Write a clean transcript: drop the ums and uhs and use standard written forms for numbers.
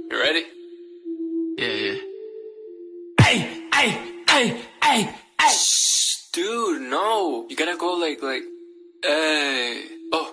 You ready? Yeah, yeah. Shh, dude, no. You gotta go like, hey. Oh.